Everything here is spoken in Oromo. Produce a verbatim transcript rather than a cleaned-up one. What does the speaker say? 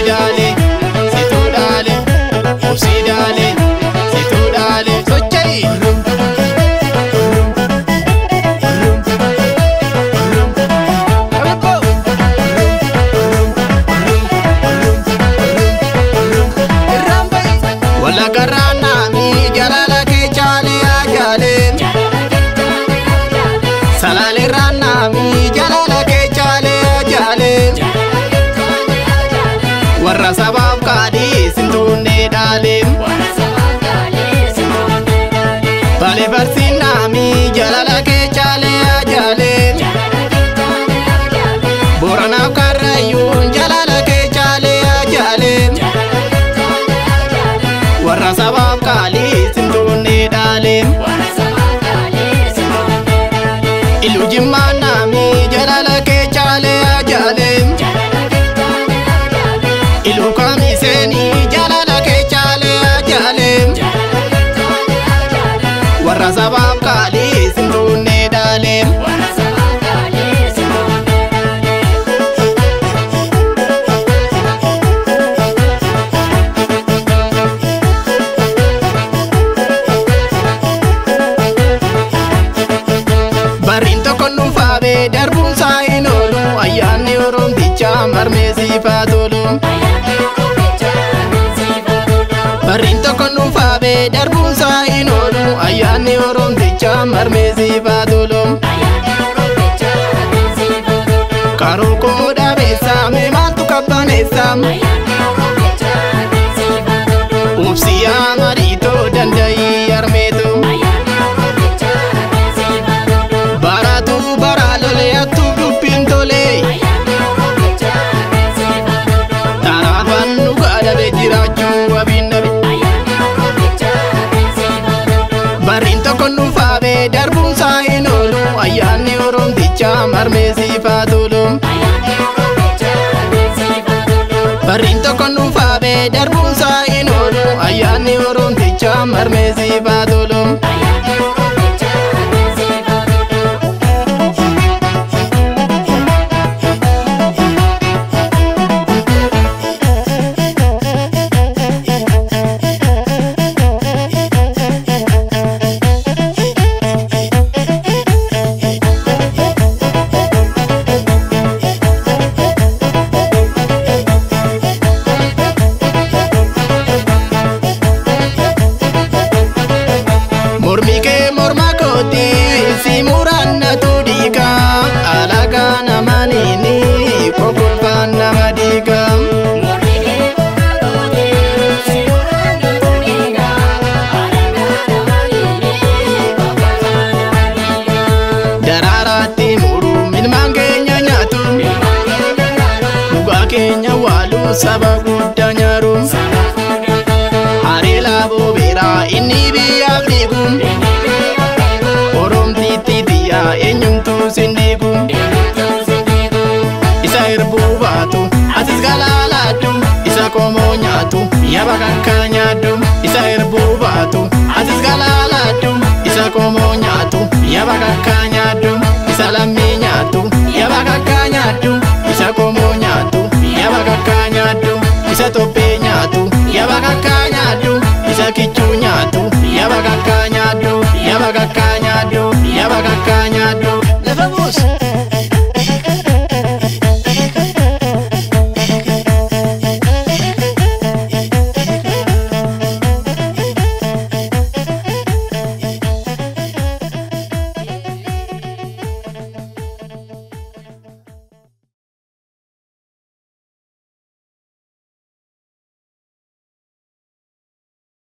dale, si tu dale, si dale, si tu dale, sochai. Wala karana mi jalala ke chale ajale, salale rana mi jalala ke chale ajale. Warra sabab kadi sintune dalim, bale barsina mi jalala ke chale ajale. Borana karayun jalala ke chale ajale. Warra sabab kali sintune dalim, ilu jimana mi jalala ke chale ajale. Ilu kamiseni jalala ke chale ajale. Warra sabab kali sintune dalim. Barinto con un fave darbun sainolu, ayani orom dicha marmesi fatolu. Barinto con un fave darbun sainolu, ayani orom dicha marmesi fatolu. Karo koda besa me matu kapanesa, upsiya marito dandai armetu. Baratu baralole atu dupintole, taraban nugada bejiraju abinabi. Barinto con un fave darbun sainolu, ayani orom dicha marmesi fatulu. Barinto con un fave darbun sainolu, ayani orom dicha marmesi fatulu. Mormi ke morma koti si muranna tudika, alaga namanini kokulpa namadika. Mormi ke morma koti si muranna tudika, alaga namanini kokulpa namadika. Dararati muru min mangenya nyatu, muga kenya walu sabagudda nyaru. Harila bobera inni biya figum, orom titi dia enyum tu sindikum. Isa irbu batu atis galaladu, isa komo nyatu yabakaka nyadu. Isa irbu batu atis galaladu, isa komo nyatu yabakaka nyadu. Isa lami nyatu yabakaka nyadu, isa komo nyatu yabakaka nyadu. Isa tope nyatu yabakaka